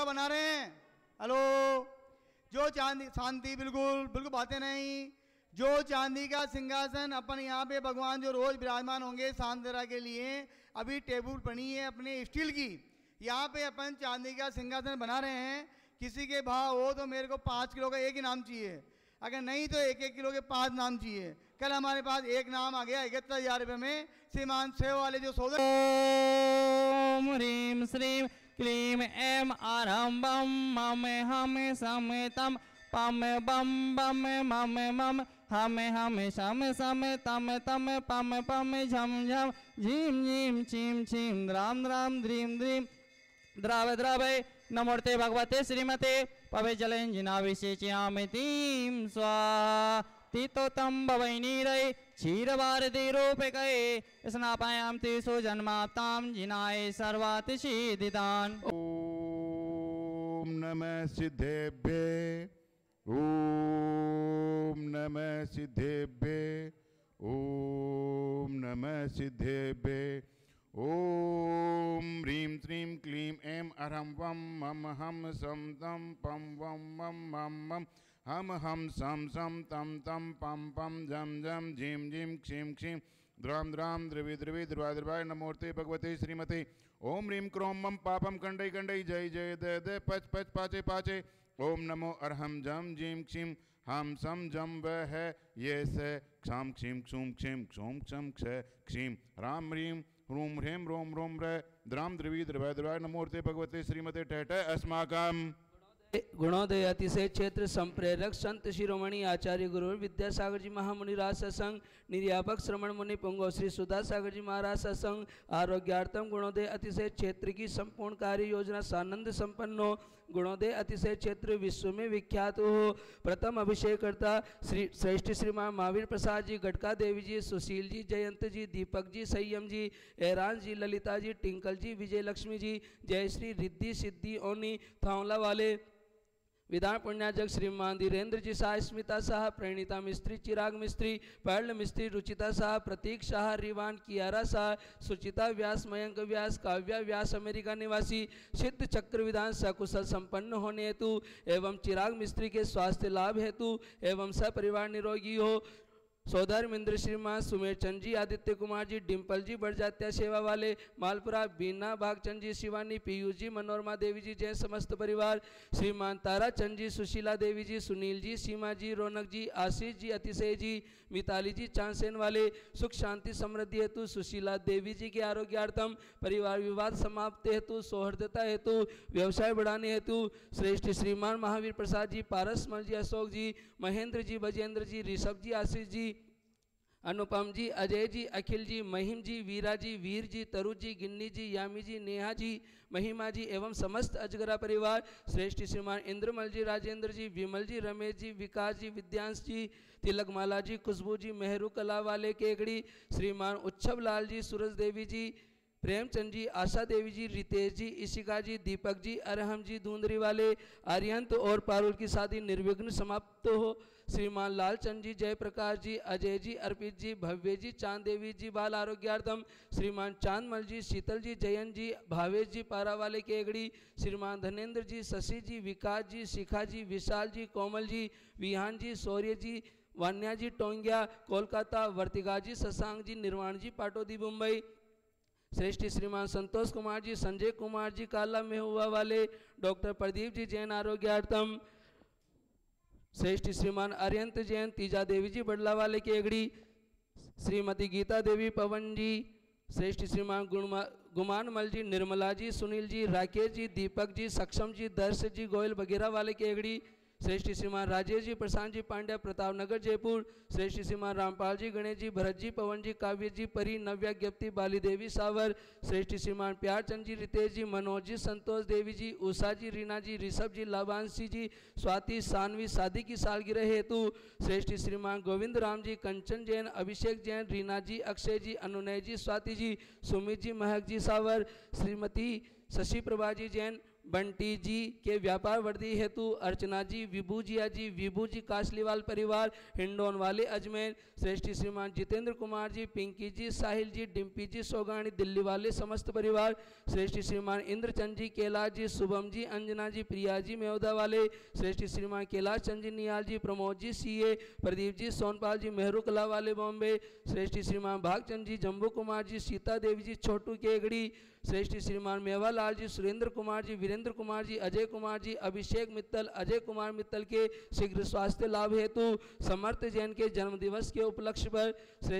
बना रहे हैं। हेलो, जो चांदी शांति, बिल्कुल बिल्कुल बातें नहीं। जो चांदी का सिंहासन अपन यहाँ पे भगवान जो रोज विराजमान होंगे शांत तरह के लिए, अभी टेबल बनी है अपने स्टील की, यहाँ पे अपन चांदी का सिंहासन बना रहे हैं। किसी के भाव हो तो मेरे को 5 किलो का एक ही नाम चाहिए, अगर नहीं तो 1-1 किलो के 5 नाम चाहिए। कल हमारे पास एक नाम आ गया 71,000 रुपये में, श्रीमान सेव वाले जो सोदर। ओम ह्रीम श्रीम क्लीम एम आरम बम मम हम सम तम पम बम बम मम मम हम शम सम तम तम पम पम झम झम झीम झीम छीम छीम द्राम द्राम द्रीम द्रीम द्राव द्रावय नमोर्ते भगवते श्रीमते पवे जलंजनाभिषेचयामि तीं स्वाहा तीतो तम भवै नीरै क्षीरभारती रूपकै स्नापायां तेषु जन्माप्तां जिनाय सर्वातिशीदितान्। ओम नमः सिद्धेभ्ये, ओम नमः सिद्धेभ्ये, ओम नमः सिद्धेभ्ये। ओम ह्रीं श्रीं क्लीं ऐं अरहं वं मम हम सम तम पम वम मम मम मम हम सम सम तम तम पम पम झम झम झीम झीम क्षीम क्षीम द्राम द्राम द्रवि द्रवि द्रवाद्रवाय नमोर्ते भगवते श्रीमते। ओम ह्रीं क्रों मम पापम कंडै कंडै जय जय दय दय पच पच पाचे पाचे। ओम नमो अरहम जम जीम क्षीम हम सम जम व है ये से क्षम क्षीम क्षूम क्षीम क्षोम क्षम क्षय क्षीम राम ह्रीं ह्रूं ह्रीं रोम रोम र द्राम द्रवी द्रवाय द्रवाय नमोर्ते भगवते श्रीमते ठठ अस्माकम्। गुणोदय अतिशय क्षेत्र संप्रेरक संत शिरोमणि आचार्य गुरु विद्यासागर जी महामुनि राज सत्संग निर्यापक श्रवण मुनि पुंगो श्री सुधा सागर जी महाराज सत्संग आरोग्यार्थम गुणोदय अतिशय क्षेत्र की संपूर्ण कार्य योजना सानंद संपन्न हो। गुणोदय अतिशय क्षेत्र विश्व में विख्यात हो। प्रथम अभिषेक करता श्री श्रेष्ठ श्रीमान महावीर प्रसाद जी, गटका देवी जी, सुशील जी, जयंत जी, दीपक जी, संयम जी, एरान जी, ललिता जी, टिंकल जी, विजय लक्ष्मी जी, जय श्री रिद्धि सिद्धि ओनी थावला वाले विधान पुण्याजक श्रीमान धीरेन्द्र जी शाह, स्मिता शाह, प्रणीता मिस्त्री, चिराग मिस्त्री, पर्ल मिस्त्री, रुचिता शाह, प्रतीक शाह, रिवान, कियारा शाह, सुचिता व्यास, मयंक व्यास, काव्या व्यास अमेरिका निवासी, सिद्ध चक्र विधान सकुशल संपन्न होने हेतु एवं चिराग मिस्त्री के स्वास्थ्य लाभ हेतु एवं सपरिवार निरोगी हो। सौधर्मेंद्र श्रीमान सुमेर चंद जी, आदित्य कुमार जी, डिम्पल जी, बड़जात्या सेवा वाले मालपुरा, बीना भागचंद जी, शिवानी, पीयूष जी, मनोरमा देवी जी, जैन समस्त परिवार, श्रीमान तारा चंद जी, सुशीला देवी जी, सुनील जी, सीमा जी, रौनक जी, आशीष जी, अतिशय जी, मिताली जी, चांदसेन वाले सुख शांति समृद्धि हेतु, सुशीला देवी जी के आरोग्यार्थम, परिवार विवाद समाप्त हेतु, सौहार्दता हेतु, व्यवसाय बढ़ाने हेतु श्रेष्ठ श्रीमान महावीर प्रसाद जी, पारसमल जी, अशोक जी, महेंद्र जी, बजेंद्र जी, ऋषभ जी, आशीष जी, अनुपम जी, अजय जी, अखिल जी, महिम जी, वीरा जी, वीर जी, तरु जी, गिन्नी जी, यामी जी, नेहा जी, महिमा जी एवं समस्त अजगरा परिवार, श्रेष्ठ श्रीमान इंद्रमल जी, राजेंद्र जी, विमल जी, रमेश जी, विकास जी, विद्यांश जी, तिलकमाला जी, खुशबू जी, मेहरू कला वाले केकड़ी, श्रीमान उच्छव लाल जी, सूरज देवी जी, प्रेमचंद जी, आशा देवी जी, रितेश जी, इशिका जी, दीपक जी, अरहम जी, धुंधरी वाले, आर्यंत और पारुल की शादी निर्विघ्न समाप्त हो। श्रीमान लालचंद जी, जयप्रकाश जी, अजय जी, अर्पित जी, भव्य जी, चांद देवी जी, बाल आरोग्यार्थम, श्रीमान चांदमल जी, शीतल जी, जयंत जी, भावेश जी, पारा वाले केगड़ी, श्रीमान धनेन्द्र जी, शशि जी, विकास जी, शिखा जी, विशाल जी, कोमल जी, विहान जी, शौर्य जी, वान्या जी, टोंगिया कोलकाता, वर्तिका जी, शशांक जी, निर्वाण जी, पाटोदी मुंबई, श्रेष्ठ श्रीमान संतोष कुमार जी, संजय कुमार जी, काला मेहुआ वाले, डॉक्टर प्रदीप जी, जैन आरोग्यार्थम, श्रेष्ठ श्रीमान अरियंत जैन, तीजा देवी जी, बडला वाले केगड़ी, श्रीमती गीता देवी, पवन जी, श्रेष्ठ श्रीमान गुमान मल जी, निर्मला जी, सुनील जी, राकेश जी, दीपक जी, सक्षम जी, दर्श जी, गोयल वगैरह वाले केगड़ी, श्रेष्ठ श्रीमान राजेश जी, प्रशांत जी, पांड्या, प्रताप नगर जयपुर, श्रेष्ठ श्रीमान रामपाल जी, गणेश जी, भरत जी, पवन जी, काव्य जी, परी, नव्या, ज्ञप्ति, बाली देवी, सावर, श्रेष्ठ श्रीमान प्यारचंद जी, रितेश जी, मनोज जी, संतोष देवी जी, उषा जी, रीना जी, ऋषभ जी, लाभांशी जी, स्वाति, सानवी शादी की सालगिरह हेतु, श्रेष्ठ श्रीमान गोविंद राम जी, कंचन जैन, अभिषेक जैन, रीना जी, अक्षय जी, अनुनय जी, स्वाति जी, सुमित जी, महक जी, सावर, श्रीमती शशि प्रभा जी जैन, बंटी जी के व्यापार वृद्धि हेतु अर्चना जी, विभू जी कासलीवाल परिवार हिंडोन वाले अजमेर, श्रेष्ठी श्रीमान जितेंद्र कुमार जी, पिंकी जी, साहिल जी, डिम्पी जी सोगानी दिल्ली वाले समस्त परिवार, श्रेष्ठी श्रीमान इंद्रचंद जी, कैलाश जी, शुभम जी, अंजना जी, प्रिया जी मेवदा वाले, श्रेष्ठी श्रीमान कैलाश चंद जी, नियाल जी, प्रमोद जी सीए, प्रदीप जी सोनपाल जी मेहरू कला वाले बॉम्बे, श्रेष्ठी श्रीमान भागचंद जी, जम्बू कुमार जी, सीता देवी जी छोटू केगड़ी, श्रेष्ठी श्रीमान मेवालाल जी, सुरेंद्र कुमार जी, वीरेंद्र कुमार जी, अजय कुमार जी, अभिषेक मित्तल, अजय कुमार मित्तल के शीघ्र स्वास्थ्य लाभ हेतु, समर्थ जैन के जन्मदिवस के उपलक्ष्य पर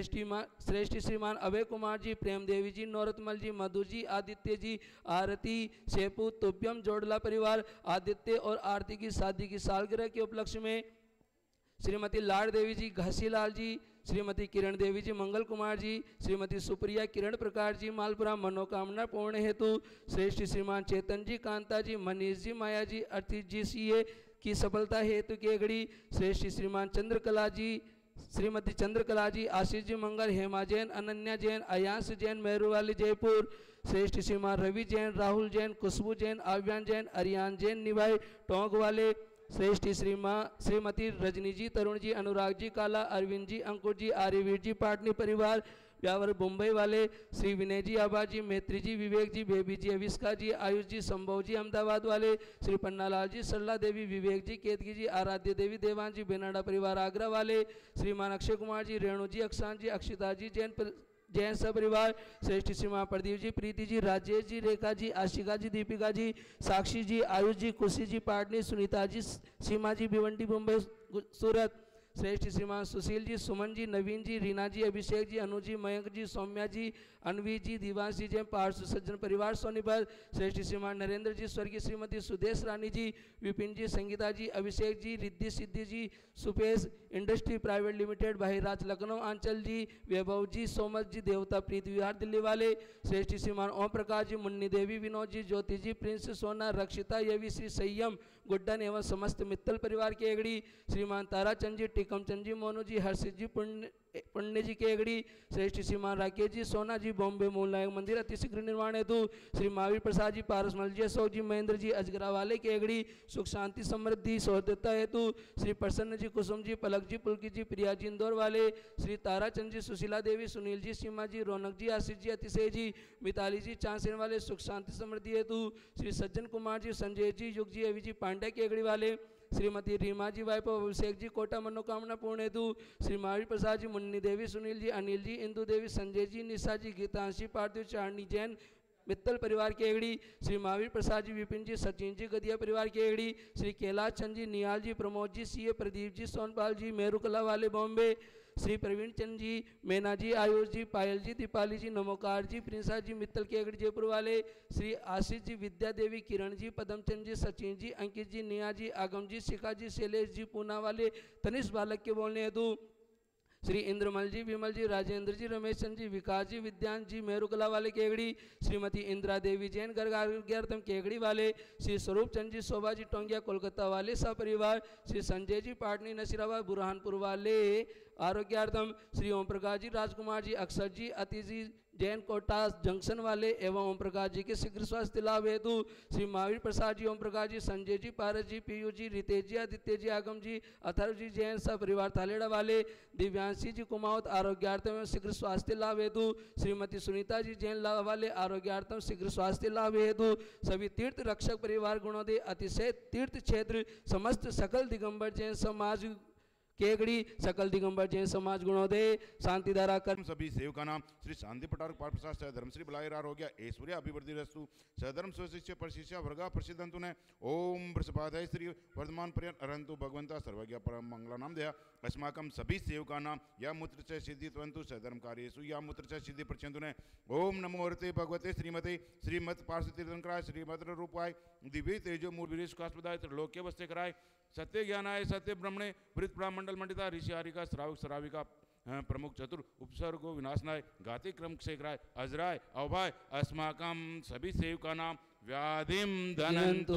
श्रेष्ठी श्रीमान अभय कुमार जी, प्रेम देवी जी, नौरतमल जी, मधु जी, आदित्य जी, आरती शेपू तुभ्यम जोड़ला परिवार, आदित्य और आरती की शादी की सालगिरह के उपलक्ष्य में श्रीमती लाड़ देवी जी, घसीलाल जी, श्रीमती किरण देवी जी, मंगल कुमार जी, श्रीमती सुप्रिया किरण प्रकाश जी, मालपुरा मनोकामना पूर्ण हेतु, श्रेष्ठी श्रीमान चेतन जी, कांता जी, मनीष जी, माया जी, अर्थित जी सीए की सफलता हेतु केगड़ी, श्रेष्ठी श्रीमान चंद्रकला जी, श्रीमती चंद्रकला जी, आशीष जी मंगल, हेमा जैन, अनन्या जैन, अयांश जैन मेहरुवाली जयपुर, श्रेष्ठी श्रीमान रवि जैन, राहुल जैन, खुशबू जैन, आव्यान जैन, अरियान जैन निभाई टोंक वाले, श्रेष्ठी श्रीमती रजनी जी, तरुण जी, अनुराग जी काला, अरविंद जी, अंकुर जी, आर्यवीर जी पाटनी परिवार ब्यावर मुंबई वाले, श्री विनय जी आबा जी, मैत्री जी, विवेक जी, बेबी जी, अविष्का जी, आयुष जी, संभव जी अहमदाबाद वाले, श्री पन्नालाल जी, सरला देवी, विवेक जी, केतकी जी, आराध्य देवी, देवान जी, बेनाडा परिवार आगरा वाले, श्रीमान अक्षय कुमार जी, रेणु जी, अक्षान जी, अक्षिता जी, जैन सपरिवार, श्रेष्ठी श्रीमान प्रदीप जी, प्रीति जी, राजेश जी, रेखा जी, आशिका जी, दीपिका जी, साक्षी जी, आयुष जी, खुशी जी पाटनी, सुनीता जी, सीमा जी, भिवंडी मुंबई सूरत, श्रेष्ठ श्रीमान सुशील जी, सुमन जी, नवीन जी, रीना जी, अभिषेक जी, अनु जी, मयंक जी, सौम्या जी, अनवी जी, दिवांश जी, जय पार्श्व सज्जन परिवार सोनीपत, श्रेष्ठ श्रीमान नरेंद्र जी, स्वर्गीय Shrimati Sudesh Rani ji, Vipin ji, Sangeeta ji, Abhishek ji, Riddhi Siddhi ji, Supesh industry private limited Bahiraj Lucknow, Aanchal ji, Vaibhav ji, Somat ji, देवता प्रीत विहार दिल्ली वाले, श्रेष्ठ श्रीमान ओम प्रकाश जी, मुन्नी देवी, विनोद जी, ज्योति जी, प्रिंस सोना, रक्षिता, यवी, श्री संयम गुड्डन एवं समस्त मित्तल परिवार के एगड़ी, श्रीमान ताराचंद जी, टिकम चंद जी, मोनू जी, हर्षित जी, पुण्य जी के एगड़ी, श्रेष्ठ श्रीमान राकेश जी, सोना जी, बॉम्बे मूल नायक मंदिर अतिशीघ्र निर्माण हेतु, श्री महावीर प्रसाद जी, पारसमल जी, अशोक जी, महेंद्र जी, अजगरा वाले के एगड़ी, सुख शांति समृद्धि सौहृदता हेतु, श्री प्रसन्न जी, कुसुम जी, पलक जी, पुलकित जी, प्रिया जी, इंदौर वाले, श्री ताराचंद जी, सुशीला देवी, सुनील जी, सीमा जी, रौनक जी, आशीष जी, अतिशय जी, मिताली जी, चांसेन वाले, सुख शांति समृद्धि हेतु, श्री सज्जन कुमार जी, संजय जी, युग जी, अवि जी, पांडे के एगड़ी वाले, श्रीमती रीमा जी, वैभव अभिषेक जी, कोटा मनोकामना पूर्ण हेतु, श्री महावीर प्रसाद जी, मुन्नी देवी, सुनील जी, अनिल जी, इंदु देवी, संजय जी, निशा जी, गीतांशी, पार्थिव चारणी जैन मित्तल परिवार के एगड़ी, श्री महावीर प्रसाद जी, विपिन जी, सचिन जी, गदिया परिवार के एगड़ी, श्री कैलाश चंद जी, नियाल जी, प्रमोद जी, सीए, प्रदीप जी, सोनपाल जी, मेहरुकला वाले बॉम्बे, श्री प्रवीण चंद जी, मैना जी, आयुष जी, पायल जी, दीपाली जी, नमोकार जी, प्रिंसा जी, मित्तल के एगड़ी जयपुर वाले, श्री आशीष जी, विद्या देवी, किरण जी, पदमचंद जी, सचिन जी, अंकित जी, निया जी, आगम जी, शिखा जी, शैलेश जी, पूना वाले, तनिष्क बालक के बोलने हेतु, श्री इंद्रमल जी, विमल जी, राजेंद्र जी, रमेश चंद जी, विकास जी, विद्यान जी, मेहरुकला वाले केगड़ी, श्रीमती इंदिरा देवी जैन गर्गार्थम केगड़ी वाले, श्री स्वरूप चंद जी, शोभा जी, टोंगिया कोलकाता वाले सपरिवार, श्री संजय जी, पाटनी नसीराबाद बुरहानपुर वाले आरोग्यार्थम, श्री ओम प्रकाश जी, राजकुमार जी, अक्षर जी, अति जी, जैन कोटा जंक्शन वाले एवं ओम प्रकाश जी के शीघ्र स्वास्थ्य लाभ हेतु, श्री महावीर प्रसाद जी, ओम प्रकाश जी, संजय जी, पारस जी, पीयू जी, रितेश जी, आदित्य जी, आगम जी, अथर्व जी, जैन सब परिवार थालेड़ा वाले, दिव्यांशी जी, कुमावत आरोग्यार्थम एवं शीघ्र स्वास्थ्य लाभ हेतु, श्रीमती सुनीता जी, जैन लाभ वाले आरोग्यार्थम शीघ्र स्वास्थ्य लाभ हेतु, सभी तीर्थ रक्षक परिवार गुणोदय अतिशय तीर्थ क्षेत्र समस्त सकल दिगंबर जैन समाज केगड़ी, सकल दिगंबर जैन समाज गुणोदय शांतिधारा कर सभी सेवका नाम श्री शांति पटार पाठ प्रसाद सहधर्म श्री बलाईरार हो गया ऐश्वर्य अभिवृद्धि रस्तु सहधर्म स्वशिष्य परशिष्य वर्गा प्रसिद्धंतु ने ओम वृषभादय श्री वर्धमान पर्यंत अरंतु भगवंता सर्वज्ञ परम मंगला नाम दया अस्माकम सभी सेवका नाम या मूत्र च सिद्धि त्वंतु सहधर्म कार्येषु या मूत्र च सिद्धि प्रचंतु ने ओम नमो हरते भगवते श्रीमते श्रीमत पार्श्व तीर्थंकराय श्रीमद्र रूपाय दिव्य तेजो मूल वीरेश कास्पदाय त्रिलोक्य वस्ते कराय सत्य ज्ञानाय सत्य ब्रह्मणे वृत ब्राह्मंडल मंडिता ऋषि हारिका श्रावक श्राविका प्रमुख चतुर उपसर्गो विनाशनाय गाति क्रम क्षेत्राय अजराय अवभाय अस्माकम सभी सेवका नाम व्याधिम धनंतु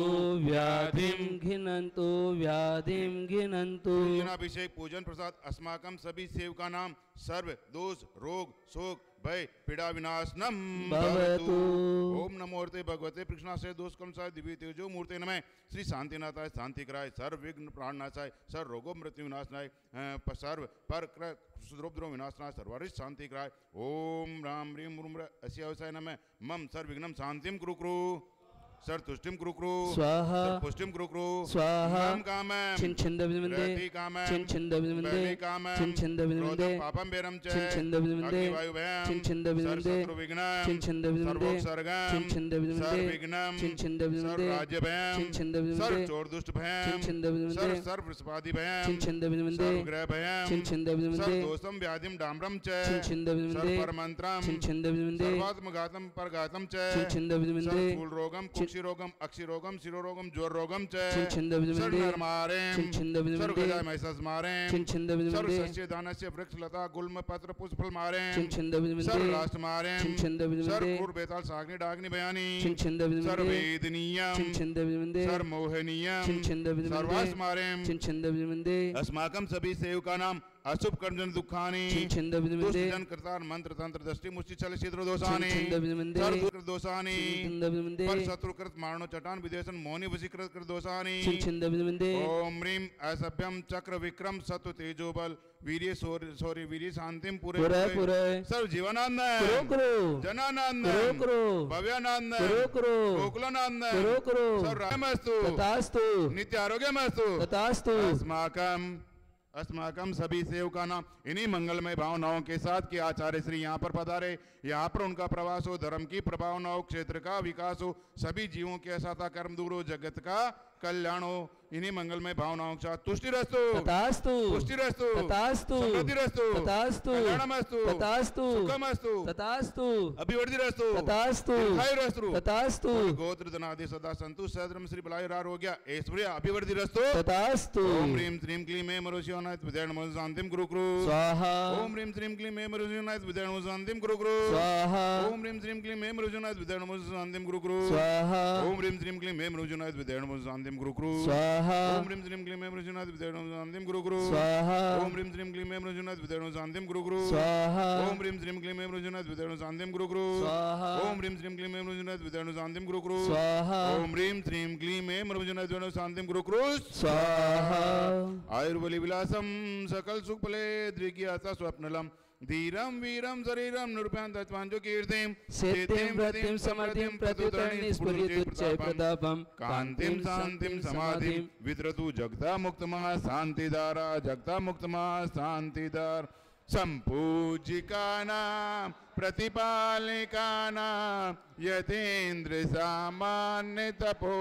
व्याधिम घिनंतु व्याधिम घिनंतु अभिषेक पूजन प्रसाद अस्माकम सभी सेवका नाम सर्व दोष रोग शोक भय पीड़ा विनाशनम भवतु। ओम नमोर्ते भगवते कृष्णासे दोषकंसाय दिव्य तेजो मूर्ते नमः श्री शांतिनाथाय शांति कराय सर्व विघ्न प्राणनाशाय सर्व रोगो मृत्यु विनाशनाय सर्व पर सुद्रोपद्रोह विनाशनाय सर्वारिष्ट शांति कराय ओम राम ह्रीम रूम अस्य अवसाय नमः मम सर्व विघ्नम शांतिम कुरु कुरु सर तुष्टिम कुरु कुरु स्वाहा सर पुष्टिम कुरु कुरु स्वाहा काम कामम छिंछिंदविंदे रति कामम छिंछिंदविंदे बलि कामम छिंछिंदविंदे क्रोधम पापम बेरम च छिंछिंदविंदे अग्निवायु भयम छिंछिंदविंदे शत्रु विघ्नम छिंछिंदविंदे सर्वोपसर्गम छिंछिंदविंदे सर्वविघ्नम छिंछिंदविंदे सर्वराज्य भयम छिंछिंदविंदे सर्वचोर दुष्ट भयम छिंछिंदविंदे सर्वस्पादि भयम छिंछिंदविंदे सर्वग्रह भयम छिंछिंदविंदे सर्वदोषम व्याधिम डाम्रम च छिंछिंदविंदे सर्वपरमंत्रम छिंछिंदविंदे सर्वात्मघातम परघातम च छिंछिंदविंदे सर्वफूलरोगम कुक्षिरोगम अक्षिरोगम शिरोरोगम ज्वररोगम च छिंछिंदविंदे सर्वनरमारेम छिंछिंदविंदे सर्वगजाय महिषासमारेम छिंछिंदविंदे सर्वसस्य दानस्य वृक्षलता गुल्म पत्र पुष्पफल मारेम छिंछिंदविंदे सर्वराष्ट्र मारेम छिंछिंदविंदे सर्वपूर बेताल साग्नि डाग्नि बयानी छिंछिंदविंदे सर्ववेदनीयम छिंछिंदविंदे सर्वमोहनीयम छिंछिंदविंदे सर्वास मारेम छिंछिंदविंदे अस्माकं सभी सेवका नाम अशुभ कर्मजन दुखानि छिंछिंदविंदे दुष्टजन कृतार मंत्र तंत्र दृष्टि मुष्टि चल छिद्र दोषानि छिंछिंदविंदे सर्व दोषानि छिंछिंदविंदे पर शत्रुकृत मारणो चटान विदेशन मौनि वशीकृत कृत दोषानि छिंछिंदविंदे ओम ह्रीम असभ्यम चक्र विक्रम सत्व तेजो बल वीर्य शौर्य वीर्य शांतिम पुरे पूरे पुरे सर्व जीवनानंद करो करो जनानंद करो करो भव्यानंद करो करो गोकुलानंद करो करो सर्व रामस्तु तथास्तु नित्य आरोग्यमस्तु तथास्तु अस्माकम सभी सेवका नाम इन्हीं मंगलमय भावनाओं के साथ कि आचार्य श्री यहाँ पर पधारे, यहाँ पर उनका प्रवास हो, धर्म की प्रभावना हो, क्षेत्र का विकास हो, सभी जीवों के असाता कर्म दूर हो, जगत का कल्याण हो, इन्हीं मंगलमय भावनाओं के साथ तुष्टिरस्तु तथास्तु पुष्टिरस्तु तथास्तु समृद्धिरस्तु तथास्तु कल्याणमस्तु तथास्तु सुखमस्तु तथास्तु अभिवृद्धिरस्तु तथास्तु दीर्घायुरस्तु तथास्तु गोत्र धनादि सदा संतु सहस्रम श्री बलायुर आरोग्य ऐश्वर्य अभिवृद्धिरस्तु तथास्तु ओम ह्रीम श्रीम क्लीम हे मरुष्योनाथ विद्याणमो शांतिम कुरु कुरु स्वाहा ओम ह्रीम श्रीम क्लीम हे मरुष्योनाथ विद्याणमो शांतिम कुरु कुरु स्वाहा ओम ह्रीम श्रीम क्लीम हे मरुष्योनाथ विद्याणमो शांतिम कुरु कुरु स्वाहा ओम ह्रीम श्रीम क्लीम हे मरुष्योनाथ विद्याणमो शांतिम कुरु कुरु स्वाहा ओम ह्रीम श्रीम क्लीम हे मरुष्योनाथ विद्याणमो शांतिम कुरु कुरु स्वाहा ओम ह्रीम श्रीम क्लीम हे मरुष्योनाथ विद्याणमो शांतिम कुरु कुरु स्वाहा ओम ह्रीम श्रीम क्लीम हे मरुष्योनाथ विद्याणमो शांतिम कुरु कुरु स्वाहा ओम ह्रीम श्रीम क्लीम हे मरुष्योनाथ विद्याणमो शांतिम कुरु कुरु स्वाहा ओम ह्रीम श्रीम क्लीम हे मरुष्योनाथ विद्याणमो शांतिम कुरु कुरु स्वाहा आयुर्बलि विलासम सकल सुखफले द्विकीयता स्वप्नलम धीरम वीरम शरीरम नृप्यां तत्वांजो कीर्तिम सेत्यं व्रतिं समर्थिं प्रत्युतरणि स्फुरितुच्चै प्रतापं कांतिम शांतिम समाधिम वितरतु जगता मुक्तमः शांतिदारा जगता मुक्तमः शांतिदार संपूजिका नाम प्रतिपालिका नाम यतेन्द्र सामान्य तपो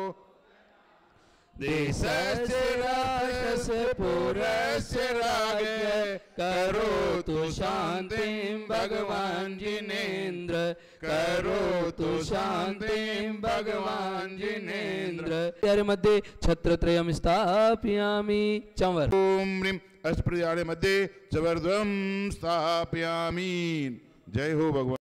देशस्य राष्ट्रस्य पुरस्य राज्ञ करोतु शांतिं भगवान् जिनेन्द्र करोतु शांतिं भगवान् जिनेन्द्र यारे मध्ये छत्रत्रयं स्थापयामि चंवर ओम ह्रीं अस्पृहारे मध्ये चवर्ध्वं स्थापयामि। जय हो भगवान।